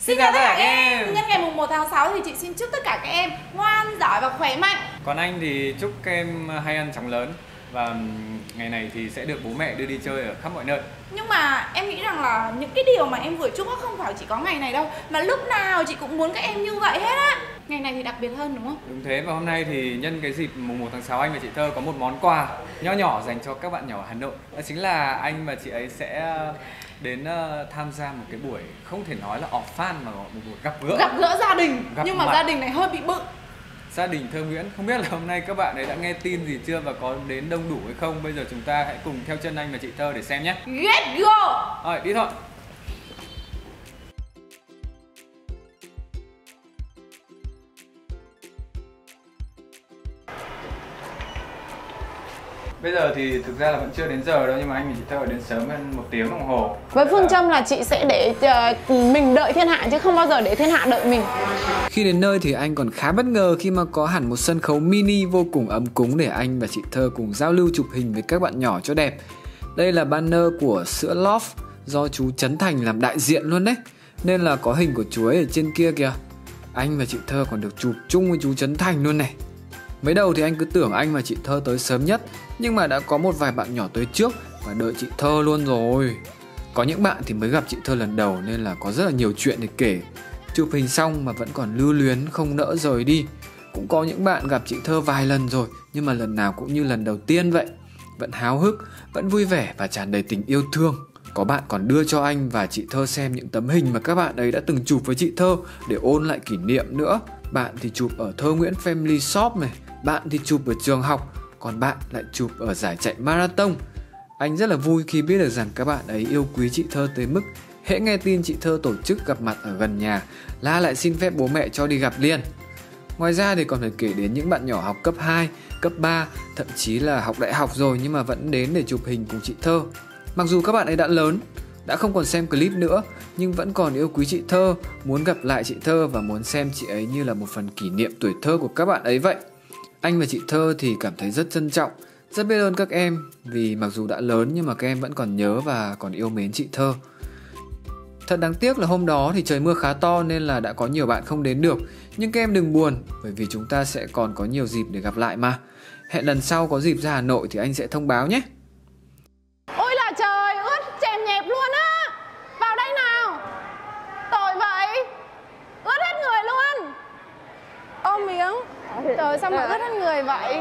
Xin chào tất cả các em. Nhân ngày mùng 1 tháng 6 thì chị xin chúc tất cả các em ngoan, giỏi và khỏe mạnh. Còn anh thì chúc các em hay ăn chóng lớn. Và ngày này thì sẽ được bố mẹ đưa đi chơi ở khắp mọi nơi. Nhưng mà em nghĩ rằng là những cái điều mà em vừa chúc không phải chỉ có ngày này đâu, mà lúc nào chị cũng muốn các em như vậy hết á. Ngày này thì đặc biệt hơn đúng không? Đúng thế, và hôm nay thì nhân cái dịp mùng 1 tháng 6 anh và chị Thơ có một món quà nho nhỏ dành cho các bạn nhỏ ở Hà Nội. Đó chính là anh và chị ấy sẽ đến tham gia một cái buổi không thể nói là orphan mà một buổi gặp gỡ gia đình. Nhưng mà gia đình này hơi bị bự. Gia đình Thơ Nguyễn, không biết là hôm nay các bạn ấy đã nghe tin gì chưa và có đến đông đủ hay không. Bây giờ chúng ta hãy cùng theo chân anh và chị Thơ để xem nhé. Let's go. Rồi, đi thôi. Bây giờ thì thực ra là vẫn chưa đến giờ đâu, nhưng mà anh và chị Thơ đến sớm hơn 1 tiếng đồng hồ. Với phương châm là chị sẽ để mình đợi thiên hạ chứ không bao giờ để thiên hạ đợi mình. Khi đến nơi thì anh còn khá bất ngờ khi mà có hẳn một sân khấu mini vô cùng ấm cúng để anh và chị Thơ cùng giao lưu chụp hình với các bạn nhỏ cho đẹp. Đây là banner của sữa Love do chú Trấn Thành làm đại diện luôn đấy, nên là có hình của chú ấy ở trên kia kìa. Anh và chị Thơ còn được chụp chung với chú Trấn Thành luôn này. Mới đầu thì anh cứ tưởng anh và chị Thơ tới sớm nhất, nhưng mà đã có một vài bạn nhỏ tới trước và đợi chị Thơ luôn rồi. Có những bạn thì mới gặp chị Thơ lần đầu nên là có rất là nhiều chuyện để kể. Chụp hình xong mà vẫn còn lưu luyến không nỡ rời đi. Cũng có những bạn gặp chị Thơ vài lần rồi, nhưng mà lần nào cũng như lần đầu tiên vậy. Vẫn háo hức, vẫn vui vẻ và tràn đầy tình yêu thương. Có bạn còn đưa cho anh và chị Thơ xem những tấm hình mà các bạn ấy đã từng chụp với chị Thơ để ôn lại kỷ niệm nữa. Bạn thì chụp ở Thơ Nguyễn Family Shop này, bạn thì chụp ở trường học, còn bạn lại chụp ở giải chạy marathon. Anh rất là vui khi biết được rằng các bạn ấy yêu quý chị Thơ tới mức hễ nghe tin chị Thơ tổ chức gặp mặt ở gần nhà là lại xin phép bố mẹ cho đi gặp liền. Ngoài ra thì còn phải kể đến những bạn nhỏ học cấp 2, cấp 3, thậm chí là học đại học rồi nhưng mà vẫn đến để chụp hình cùng chị Thơ. Mặc dù các bạn ấy đã lớn, đã không còn xem clip nữa, nhưng vẫn còn yêu quý chị Thơ, muốn gặp lại chị Thơ và muốn xem chị ấy như là một phần kỷ niệm tuổi thơ của các bạn ấy vậy. Anh và chị Thơ thì cảm thấy rất trân trọng, rất biết ơn các em vì mặc dù đã lớn nhưng mà các em vẫn còn nhớ và còn yêu mến chị Thơ. Thật đáng tiếc là hôm đó thì trời mưa khá to nên là đã có nhiều bạn không đến được. Nhưng các em đừng buồn, bởi vì chúng ta sẽ còn có nhiều dịp để gặp lại mà. Hẹn lần sau có dịp ra Hà Nội thì anh sẽ thông báo nhé. Ôi là trời, ướt chèm nhẹp luôn á. Vào đây nào. Tội vậy. Ướt hết người luôn. Ôm miếng. Trời sao mà ướt hết người vậy?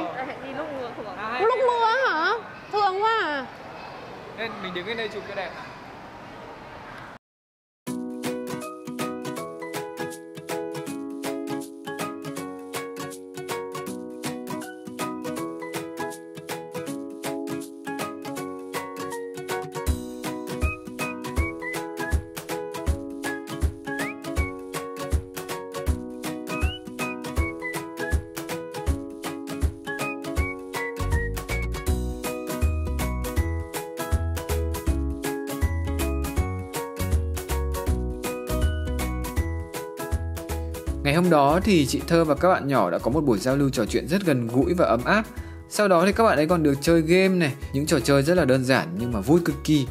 Lúc mưa hả? Thương quá à. Nên mình đứng ở đây chụp cho đẹp. Ngày hôm đó thì chị Thơ và các bạn nhỏ đã có một buổi giao lưu trò chuyện rất gần gũi và ấm áp. Sau đó thì các bạn ấy còn được chơi game này, những trò chơi rất là đơn giản nhưng mà vui cực kỳ.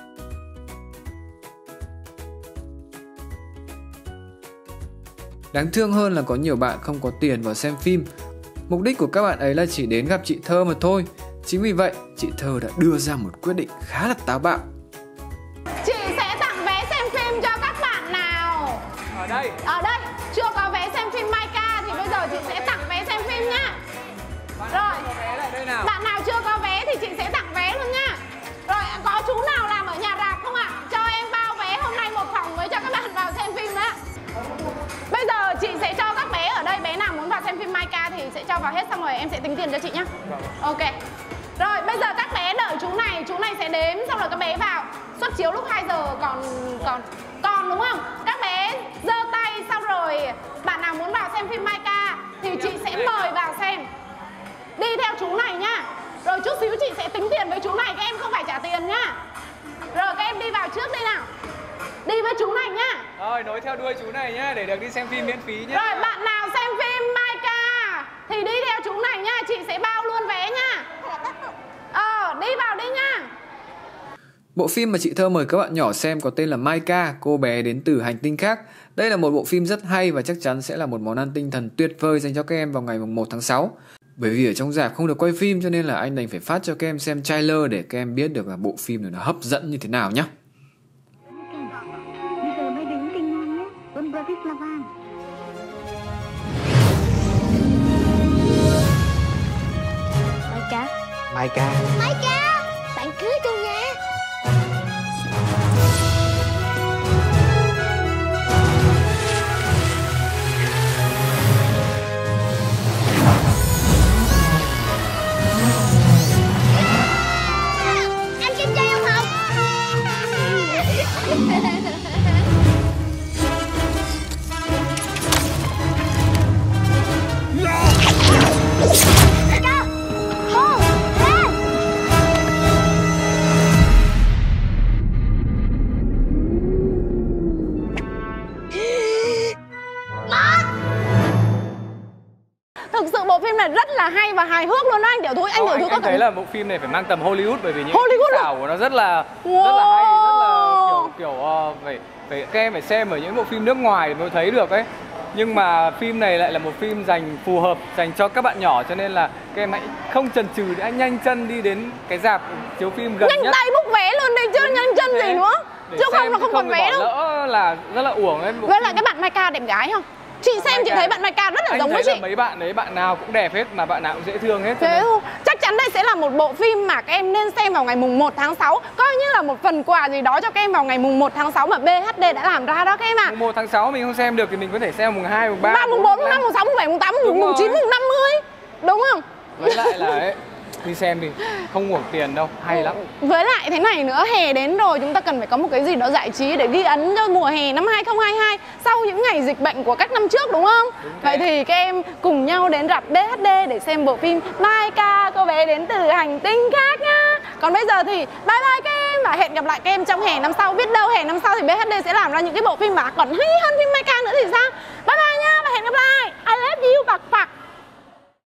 Đáng thương hơn là có nhiều bạn không có tiền vào xem phim. Mục đích của các bạn ấy là chỉ đến gặp chị Thơ mà thôi. Chính vì vậy, chị Thơ đã đưa ra một quyết định khá là táo bạo. Chị sẽ tặng vé xem phim cho các bạn nào. Ở đây. Ở đây, chưa có vé xem phim Maika thì bây giờ chị sẽ tặng vé xem phim nhá. Rồi, bạn nào chưa có vé thì chị sẽ tặng vé luôn nhá. Rồi, có chú nào làm ở nhà rạp không ạ? Cho em bao vé hôm nay một phòng với cho các bạn vào xem phim đó. Bây giờ chị sẽ cho các bé ở đây, bé nào muốn vào xem phim Maika thì sẽ cho vào hết, xong rồi em sẽ tính tiền cho chị nhá. Ok. Rồi, bây giờ các bé đợi chú này sẽ đếm xong rồi các bé vào. Xuất chiếu lúc 2 giờ còn đúng không? Các bé giơ tay xong rồi bạn nào muốn vào xem phim Maika thì chị sẽ mời vào xem. Đi theo chú này nhá. Rồi chút xíu chị sẽ tính tiền với chú này, các em không phải trả tiền nhá. Rồi các em đi vào trước đây nào. Đi với chú này nhá. Rồi, nối theo đuôi chú này nhá, để được đi xem phim miễn phí nhá. Rồi, bạn nào xem phim Maika thì đi theo chú này nhá, chị sẽ bao luôn vé nhá. Đi vào đi nhá. Bộ phim mà chị Thơ mời các bạn nhỏ xem có tên là Maika, cô bé đến từ hành tinh khác. Đây là một bộ phim rất hay và chắc chắn sẽ là một món ăn tinh thần tuyệt vời dành cho các em vào ngày 1 tháng 6. Bởi vì ở trong rạp không được quay phim cho nên là anh đành phải phát cho các em xem trailer để các em biết được là bộ phim này nó hấp dẫn như thế nào nhé. Bây giờ mới đến kinh ngon nhé, con Bratislava. Maika, Bạn cưới tôi nha. Anh kim chơi không Hồng? Thực sự bộ phim này rất là hay và hài hước luôn đó anh Tiểu Thúy. Anh Tiểu Thúy có anh thấy là bộ phim này phải mang tầm Hollywood bởi vì những Hollywood kỹ xảo của nó rất là hay, rất là kiểu phải các em phải xem ở những bộ phim nước ngoài để mới thấy được ấy. Nhưng mà phim này lại là một phim phù hợp dành cho các bạn nhỏ, cho nên là các em hãy không chần chừ để anh nhanh chân đi đến cái rạp chiếu phim gần nhanh nhất. tay búc vé luôn đi chứ nhanh chân gì nữa. Chứ không là không còn vé đâu. Lỡ là rất là uổng ấy. Với lại cái bạn Maika đẹp gái không? Chị xem chị thấy bạn Maika rất là giống với chị. Mấy bạn đấy bạn nào cũng đẹp hết mà bạn nào cũng dễ thương hết. Thế chắc chắn đây sẽ là một bộ phim mà các em nên xem vào ngày mùng 1 tháng 6. Coi như là một phần quà gì đó cho các em vào ngày mùng 1 tháng 6 mà BHD đã làm ra đó các em ạ. Mùng 1 tháng 6 mình không xem được thì mình có thể xem mùng 2, mùng 3, mùng 4, mùng 5, mùng 6, mùng 7, mùng 8, mùng 9, mùng 50. Đúng không? Với lại là ấy, đi xem thì không uổng tiền đâu, hay lắm. Với lại thế này nữa, hè đến rồi chúng ta cần phải có một cái gì đó giải trí để ghi ấn cho mùa hè năm 2022 sau những ngày dịch bệnh của các năm trước, đúng không? Vậy thì các em cùng nhau đến rạp BHD để xem bộ phim Maika, cô bé đến từ hành tinh khác nhá. Còn bây giờ thì bye bye các em và hẹn gặp lại các em trong hè năm sau. Biết đâu hè năm sau thì BHD sẽ làm ra những cái bộ phim mà còn hay hơn phim Maika nữa thì sao?